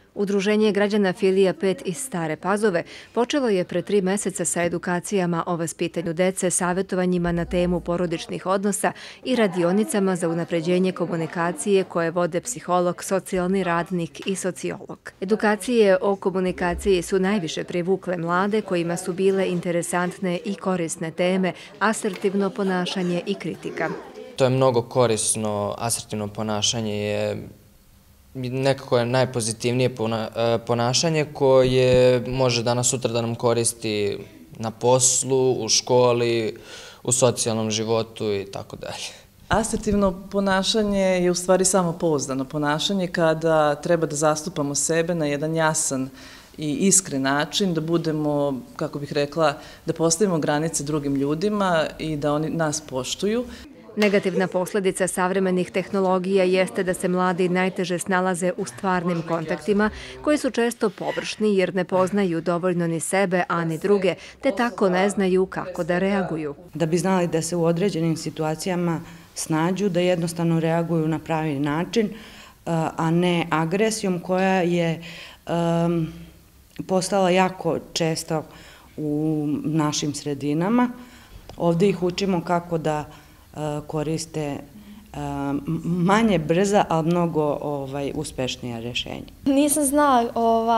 Udruženje građana Filija 5 iz Stare Pazove počelo je pre 3 meseca sa edukacijama o vaspitanju dece, savjetovanjima na temu porodičnih odnosa i radionicama za unapređenje komunikacije koje vode psiholog, socijalni radnik i sociolog. Edukacije o komunikaciji su najviše privukle mlade kojima su bile interesantne i korisne teme, asertivno ponašanje i kritika. To je mnogo korisno, asertivno ponašanje je nekako najpozitivnije ponašanje koje može danas sutra da nam koristi na poslu, u školi, u socijalnom životu i tako dalje. Asertivno ponašanje je u stvari samopouzdano ponašanje kada treba da zastupamo sebe na jedan jasan i iskren način, da budemo, kako bih rekla, da postavimo granice drugim ljudima i da oni nas poštuju. Negativna posledica savremenih tehnologija jeste da se mladi najteže snalaze u stvarnim kontaktima, koji su često površni jer ne poznaju dovoljno ni sebe, a ni druge, te tako ne znaju kako da reaguju. Da bi znali da se u određenim situacijama snađu, da jednostavno reaguju na pravi način, a ne agresijom koja je postala jako česta u našim sredinama. Ovdje ih učimo kako da koriste manje brza, ali mnogo uspešnija rješenja. Nisam znala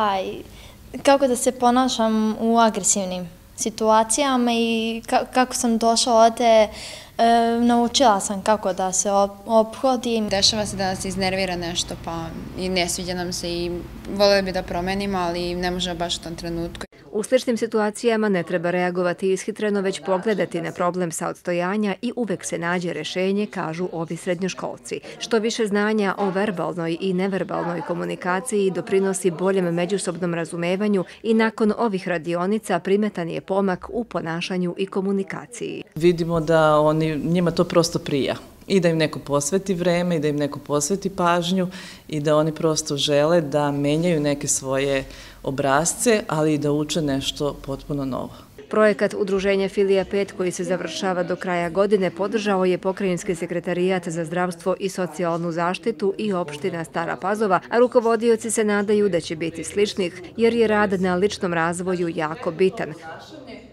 kako da se ponašam u agresivnim situacijama i kako sam došla ovdje, naučila sam kako da se ophodim. Dešava se da se iznervira nešto pa i ne sviđa nam se i voljeli bi da promenimo, ali ne može baš u tom trenutku. U sličnim situacijama ne treba reagovati ishitreno, već pogledati na problem sa odstojanja i uvek se nađe rešenje, kažu ovi srednjoškolci. Što više znanja o verbalnoj i neverbalnoj komunikaciji doprinosi boljem međusobnom razumevanju i nakon ovih radionica primetan je pomak u ponašanju i komunikaciji. Vidimo da njima to prosto prija i da im neko posveti vreme i da im neko posveti pažnju i da oni prosto žele da menjaju neke svoje obrasce, ali i da uče nešto potpuno novo. Projekat Udruženja Filija 5 koji se završava do kraja godine podržao je Pokrajinski sekretarijat za zdravstvo i socijalnu zaštitu i opština Stara Pazova, a rukovodioci se nadaju da će biti sličnih jer je rad na ličnom razvoju jako bitan.